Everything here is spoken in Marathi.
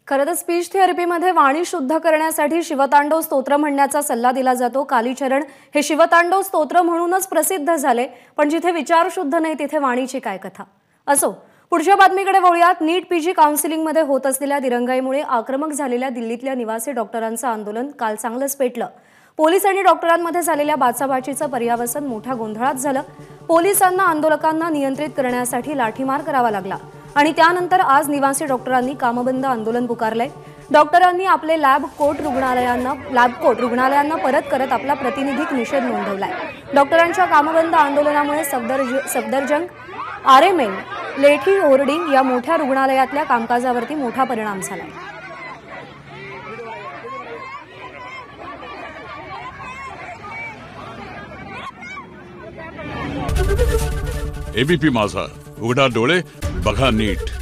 खरं तर स्पीच थेरपीमध्ये वाणी शुद्ध करण्यासाठी शिवतांडव स्तोत्र म्हणण्याचा सल्ला दिला जातो। कालीचरण हे शिवतांडव स्तोत्र म्हणूनच प्रसिद्ध झाले, पण जिथे विचार शुद्ध नाही तिथे वाणीची काय कथा। असो, पुढच्या बातमीकडे वळूयात। नीट पीजी काउन्सिलिंगमध्ये होत असलेल्या दिरंगाईमुळे आक्रमक झालेल्या दिल्लीतल्या निवासी डॉक्टरांचं आंदोलन काल चांगलंच पेटलं। पोलीस आणि डॉक्टरांमध्ये झालेल्या बाचाबाचीचं पर्यावसन मोठ्या गोंधळात झालं। पोलिसांना आंदोलकांना नियंत्रित करण्यासाठी लाठीमार करावा लागला आणि त्यानंतर आज निवासी डॉक्टरांनी कामबंद आंदोलन पुकारलंय। डॉक्टरांनी आपले लॅब कोट रुग्णालयांना परत करत आपला प्रतिनिधिक निषेध नोंदवलाय। डॉक्टरांच्या कामबंद आंदोलनामुळे सफदरज, आरएमएल, लेठी होर्डिंग या मोठ्या रुग्णालयातल्या कामकाजावरती मोठा परिणाम झालाय। एबीपी माझा, उघडा डोळे बघा नीट।